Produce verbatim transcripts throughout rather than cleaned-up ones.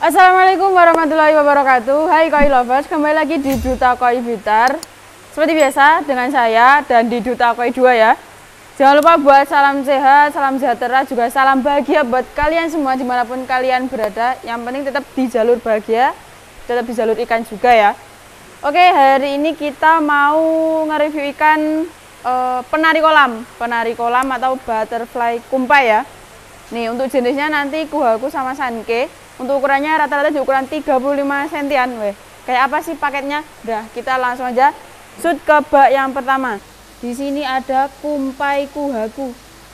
Assalamualaikum warahmatullahi wabarakatuh. Hai koi lovers, kembali lagi di Duta Koi Blitar. Seperti biasa dengan saya dan di Duta Koi dua ya. Jangan lupa buat salam sehat, salam sejahtera, juga salam bahagia buat kalian semua dimanapun kalian berada. Yang penting tetap di jalur bahagia, tetap di jalur ikan juga ya. Oke, hari ini kita mau nge-review ikan uh, penari kolam, penari kolam atau butterfly kumpai ya. Nih untuk jenisnya nanti kuhaku sama sanke. Untuk ukurannya rata-rata di ukuran tiga puluh lima sentian. Weh, kayak apa sih paketnya? Udah, kita langsung aja shoot ke bak yang pertama. Di sini ada kumpai kuhaku.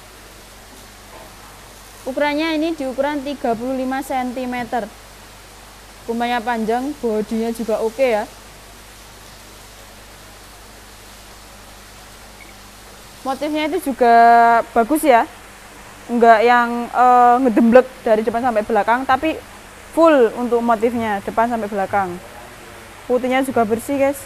Ukurannya ini di ukuran tiga puluh lima sentimeter. Kumpainya panjang, bodinya juga oke ya. Motifnya itu juga bagus ya. Enggak yang uh, ngedemblek dari depan sampai belakang, tapi full untuk motifnya depan sampai belakang. Putihnya juga bersih guys.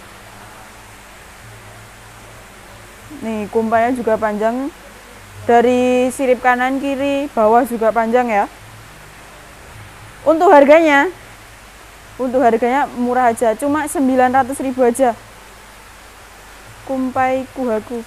Nih kumpainya juga panjang, dari sirip kanan kiri bawah juga panjang ya. Untuk harganya untuk harganya murah aja, cuma sembilan ratus ribu aja kumpai kuhaku.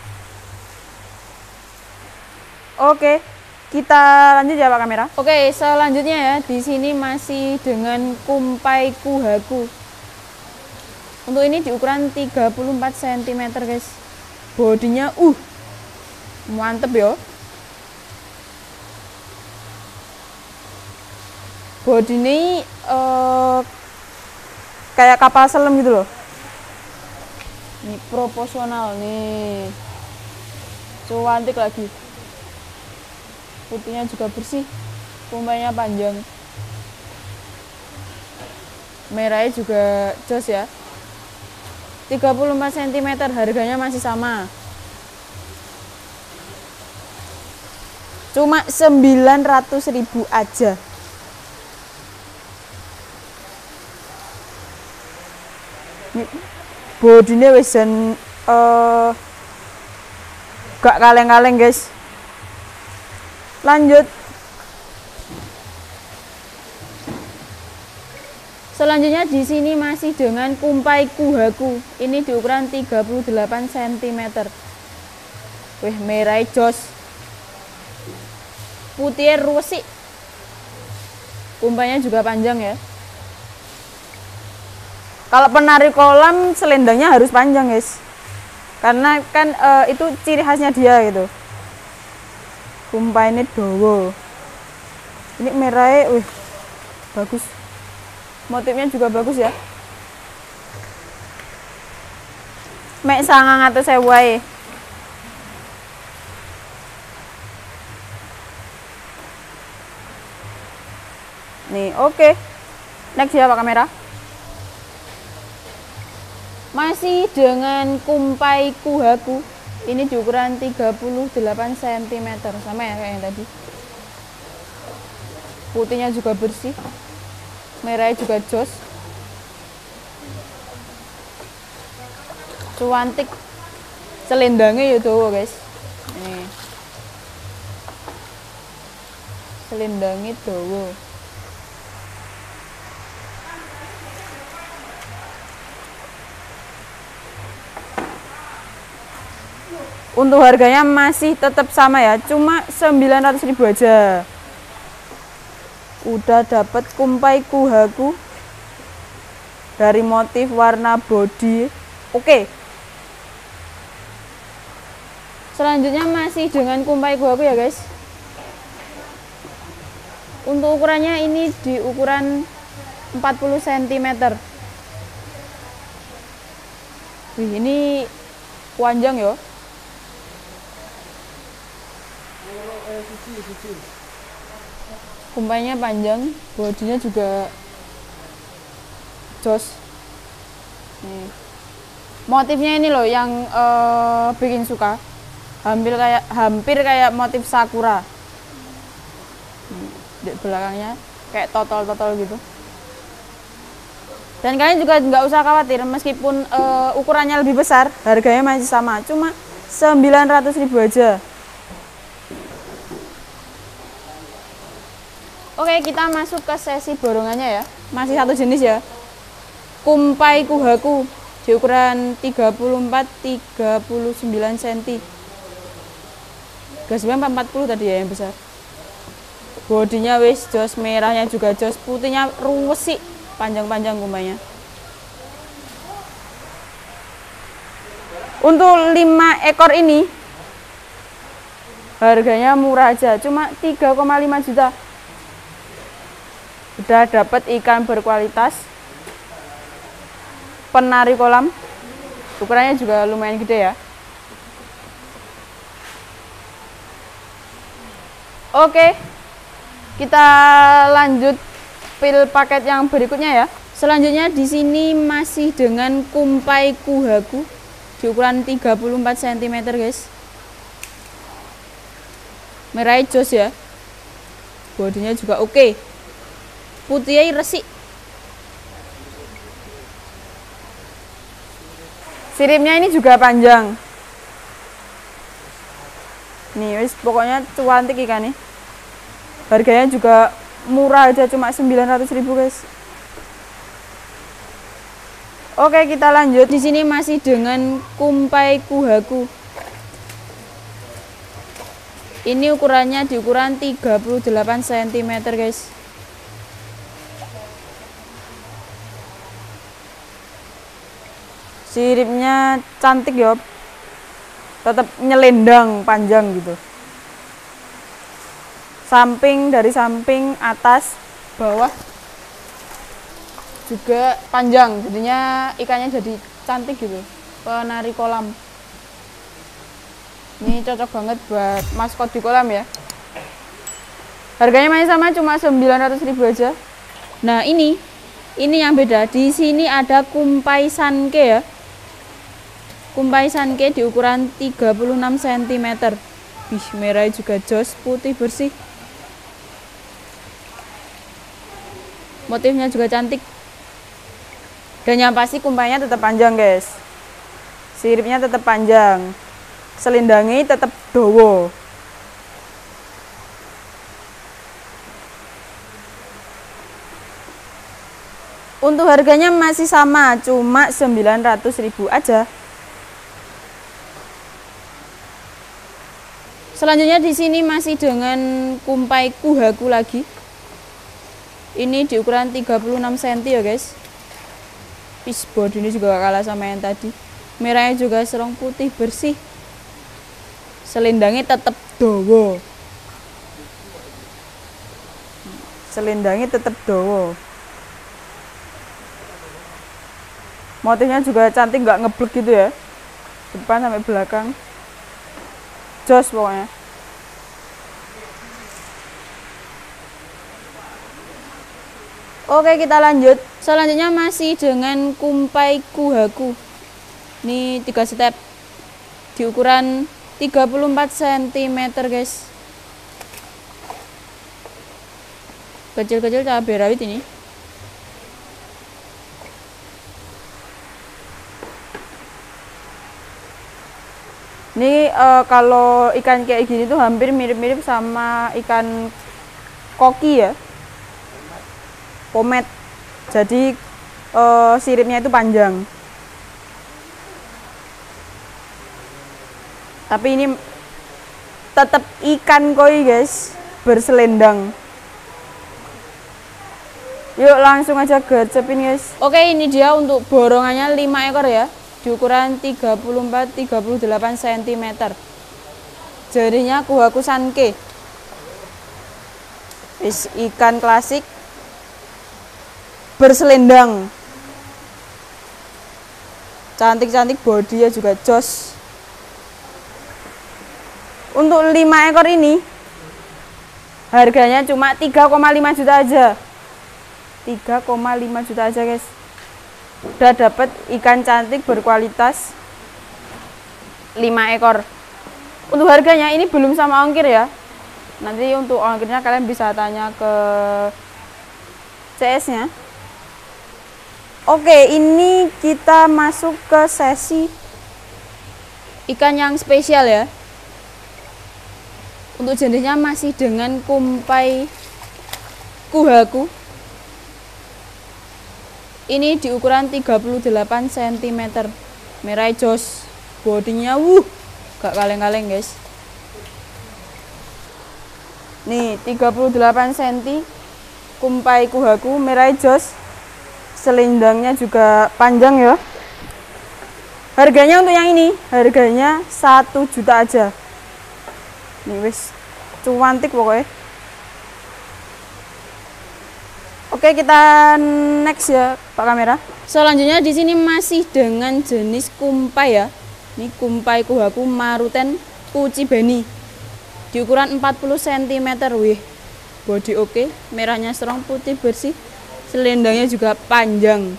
Oke, kita lanjut ya Pak kamera. Oke, selanjutnya ya, di sini masih dengan kumpai kuhaku. Untuk ini di ukuran tiga puluh empat sentimeter guys. Bodinya uh mantep ya. Bodi ini uh, kayak kapal selam gitu loh. Ini proporsional nih. Cantik lagi. Putihnya juga bersih, kumpainya panjang, merahnya juga jos ya. Tiga puluh empat sentimeter, harganya masih sama, cuma sembilan ratus ribu aja. Ini bodinya wis dan uh, gak kaleng-kaleng guys. Lanjut, selanjutnya di sini masih dengan kumpai kuhaku. Ini di ukuran tiga puluh delapan sentimeter. Wih, merah jos, putihnya rusik, kumpainya juga panjang ya. Kalau penari kolam selendangnya harus panjang guys, karena kan e, itu ciri khasnya dia gitu. Kumpai ini dowo. Ini merahnya, wih, bagus. Motifnya juga bagus ya. Mek sangang atau sewai. Nih, oke. Okay. Next ya Pak kamera. Masih dengan kumpai kuhaku. Ini di ukuran tiga puluh delapan sentimeter, sama ya kayak yang tadi. Putihnya juga bersih, merahnya juga jos. Cuantik, selendangnya ya tuh guys. Nih, selendangnya tuh. Untuk harganya masih tetap sama ya, cuma sembilan ratus ribu aja. Udah dapat kumpai kuhaku dari motif warna body. Oke. Selanjutnya masih dengan kumpai kuhaku ya guys. Untuk ukurannya ini di ukuran empat puluh sentimeter. Wih, ini panjang ya. Kumpainya panjang, bodinya juga jos. Nih. Motifnya ini loh yang uh, bikin suka. Hampir kayak hampir kayak motif sakura. Di belakangnya kayak totol-totol gitu. Dan kalian juga nggak usah khawatir, meskipun uh, ukurannya lebih besar, harganya masih sama, cuma sembilan ratus ribu aja. Oke, kita masuk ke sesi borongannya ya. Masih satu jenis ya. Kumpai Kuhaku di ukuran tiga puluh empat tiga puluh sembilan sentimeter. Gas empat puluh tadi ya yang besar. Bodinya wis jos, merahnya juga jos, putihnya ruwes sih, panjang-panjang kumpainya. Untuk lima ekor ini harganya murah aja, cuma tiga koma lima juta. Udah dapat ikan berkualitas, penari kolam, ukurannya juga lumayan gede ya. Oke, kita lanjut pil paket yang berikutnya ya. Selanjutnya di sini masih dengan Kumpai Kuhaku di ukuran tiga puluh empat sentimeter guys. Merah jos ya. Bodinya juga oke. Putihnya resik. Siripnya ini juga panjang. Nih wis pokoknya cantik ikan nih. Harganya juga murah aja, cuma sembilan ratus ribu guys. Oke, kita lanjut. Di sini masih dengan Kumpai Kuhaku. Ini ukurannya di ukuran tiga puluh delapan sentimeter guys. Siripnya cantik ya. Tetap nyelendang panjang gitu. Samping, dari samping, atas, bawah juga panjang, jadinya ikannya jadi cantik gitu, penari kolam. Ini cocok banget buat maskot di kolam ya. Harganya masih sama, cuma sembilan ratus ribu aja. Nah ini ini yang beda, di sini ada Kumpai Sanke ya. Kumpai Sanke di ukuran tiga puluh enam sentimeter. Wih, merah juga jos, putih bersih. Motifnya juga cantik. Dan yang pasti kumpainya tetap panjang guys. Siripnya tetap panjang. Selendangnya tetap dowo. Untuk harganya masih sama, cuma sembilan ratus ribu aja. Selanjutnya di sini masih dengan Kumpai Kuhaku lagi. Ini di ukuran tiga puluh enam sentimeter ya guys. Piece body ini juga kalah sama yang tadi. Merahnya juga serong putih bersih. Selendangnya tetap dowo. Selendangnya tetap dowo. Motifnya juga cantik, nggak ngeblek gitu ya. Depan sampai belakang. Jos pokoknya. Oke, kita lanjut. Selanjutnya masih dengan Kumpai Kuhaku. Ini tiga step di ukuran tiga puluh empat sentimeter guys. Kecil-kecil cabai rawit ini. Ini uh, kalau ikan kayak gini tuh hampir mirip-mirip sama ikan koki ya. Pomet. Jadi uh, siripnya itu panjang. Tapi ini tetap ikan koi guys, berselendang. Yuk langsung aja gercepin guys. Oke, ini dia untuk borongannya lima ekor ya. Di ukuran tiga puluh empat tiga puluh delapan sentimeter. Jadinya Kuhaku Sanke. Is ikan klasik berselendang, cantik-cantik, bodinya juga jos. Untuk lima ekor ini harganya cuma tiga koma lima juta aja. tiga koma lima juta aja guys. Udah dapat ikan cantik berkualitas lima ekor. Untuk harganya ini belum sama ongkir ya. Nanti untuk ongkirnya kalian bisa tanya ke C S-nya. Oke, ini kita masuk ke sesi ikan yang spesial ya. Untuk jenisnya masih dengan Kumpai kuhaku. Ini di ukuran tiga puluh delapan sentimeter. Merah jos. Bodinya wuh, gak kaleng-kaleng guys. Nih, tiga puluh delapan sentimeter kumpai kuhaku, merah jos. Selendangnya juga panjang ya. Harganya untuk yang ini, harganya satu juta aja. Nih wis cuantik pokoknya. Oke, kita next ya Pak kamera. Selanjutnya di sini masih dengan jenis kumpai ya. Ini kumpai kuhaku Maruten Kuci Beni. Di ukuran empat puluh sentimeter. Wih, body oke, merahnya strong, putih bersih. Selendangnya juga panjang.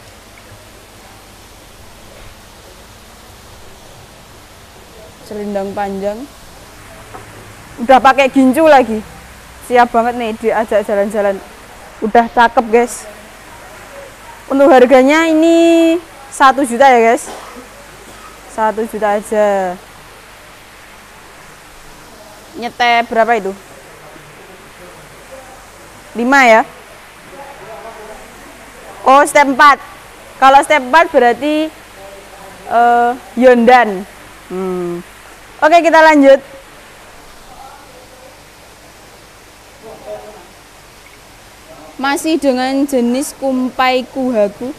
Selendang panjang. Udah pakai gincu lagi. Siap banget nih diajak jalan-jalan. Udah cakep guys. Untuk harganya ini satu juta ya guys. Satu juta aja. Nyetep berapa itu? lima ya. Oh, step empat. Kalau step empat berarti uh, Yondan. Hmm. Oke, kita lanjut. Masih dengan jenis kumpai kuhaku.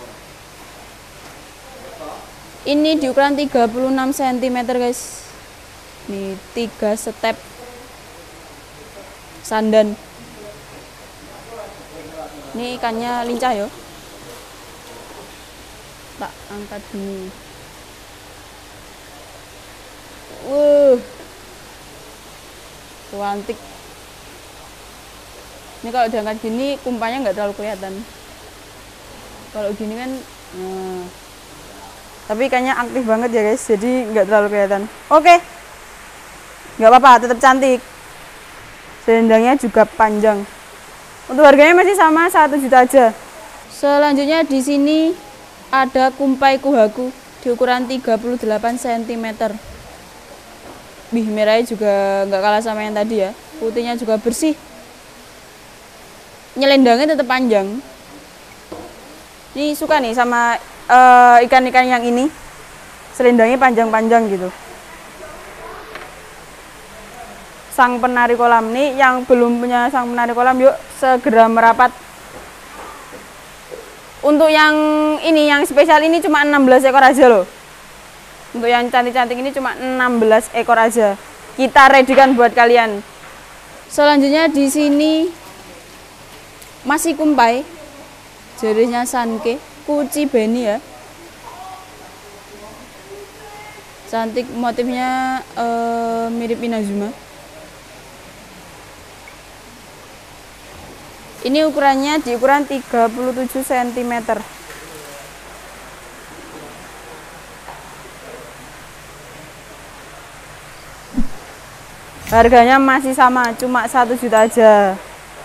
Ini di ukuran tiga puluh enam sentimeter guys. Nih, tiga step sandan. Ini ikannya lincah ya. Tak angkat gini. Wuh, cantik. Ini kalau diangkat gini kumpanya nggak terlalu kelihatan. Kalau gini kan, nah. Tapi ikannya aktif banget ya guys, jadi nggak terlalu kelihatan. Oke, nggak apa-apa, tetap cantik. Selendangnya juga panjang. Untuk harganya masih sama satu juta aja. Selanjutnya di sini ada kumpai kuhaku di ukuran tiga puluh delapan sentimeter. Bih, merahnya juga nggak kalah sama yang tadi ya. Putihnya juga bersih. Nyelendangnya tetap panjang. Ini suka nih sama ikan-ikan uh, yang ini. Selendangnya panjang-panjang gitu. Sang penari kolam nih, yang belum punya sang penari kolam, yuk segera merapat. Untuk yang ini, yang spesial ini cuma enam belas ekor aja loh. Untuk yang cantik-cantik ini cuma enam belas ekor aja. Kita readykan buat kalian. Selanjutnya di sini masih kumpai. Jenisnya Sanke Kuci Beni ya. Cantik, motifnya uh, mirip Inazuma. Ini ukurannya di ukuran tiga puluh tujuh sentimeter. Harganya masih sama, cuma satu juta aja.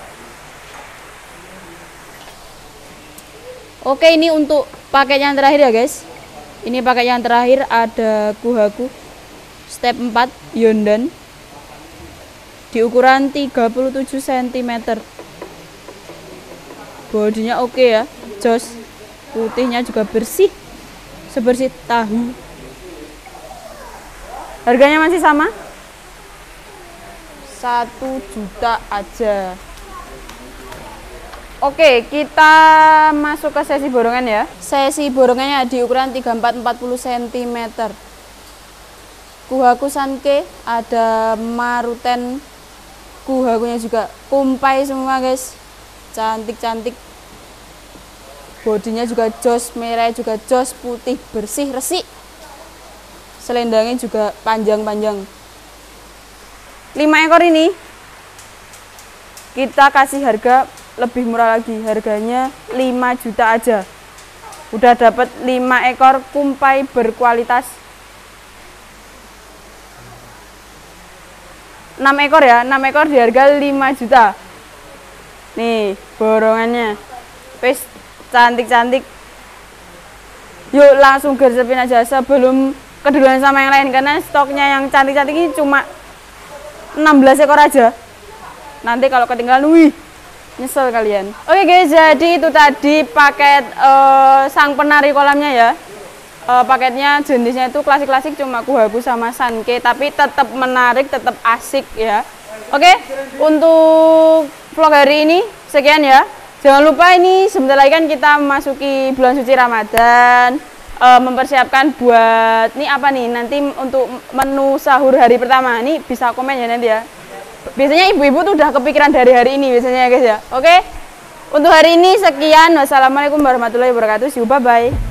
Oke, ini untuk paket yang terakhir ya guys. Ini paket yang terakhir ada kuhaku step empat Yondan di ukuran tiga puluh tujuh sentimeter. Bodinya oke ya, jos. Putihnya juga bersih, sebersih tahu. Harganya masih sama, satu juta aja. Oke, kita masuk ke sesi borongan ya. Sesi borongannya di ukuran tiga puluh empat sampai empat puluh sentimeter. Kuhaku Sanke, ada Maruten kuhakunya juga kumpai semua guys. Cantik-cantik. Bodinya juga jos, merah juga jos, putih bersih resik. Selendangnya juga panjang-panjang. lima ekor ini kita kasih harga lebih murah lagi, harganya lima juta aja. Udah dapat lima ekor kumpai berkualitas. enam ekor ya, enam ekor di harga lima juta. Nih, borongannya. Wis cantik-cantik. Yuk langsung gersepin aja sebelum keduluan sama yang lain, karena stoknya yang cantik-cantik ini cuma enam belas ekor aja. Nanti kalau ketinggalan, wih, Nyesel kalian. Oke guys, jadi itu tadi paket uh, sang penari kolamnya ya. Uh, paketnya jenisnya itu klasik-klasik, cuma Kuhaku sama Sanke, tapi tetap menarik, tetap asik ya. Oke, untuk vlog hari ini sekian ya. Jangan lupa ini sebentar lagi kan kita memasuki bulan suci Ramadan. Uh, mempersiapkan buat ini apa nih nanti untuk menu sahur hari pertama. Ini bisa komen ya nanti ya. Biasanya ibu-ibu tuh udah kepikiran dari hari ini biasanya guys ya. Oke, untuk hari ini sekian. Wassalamualaikum warahmatullahi wabarakatuh. See you, bye bye.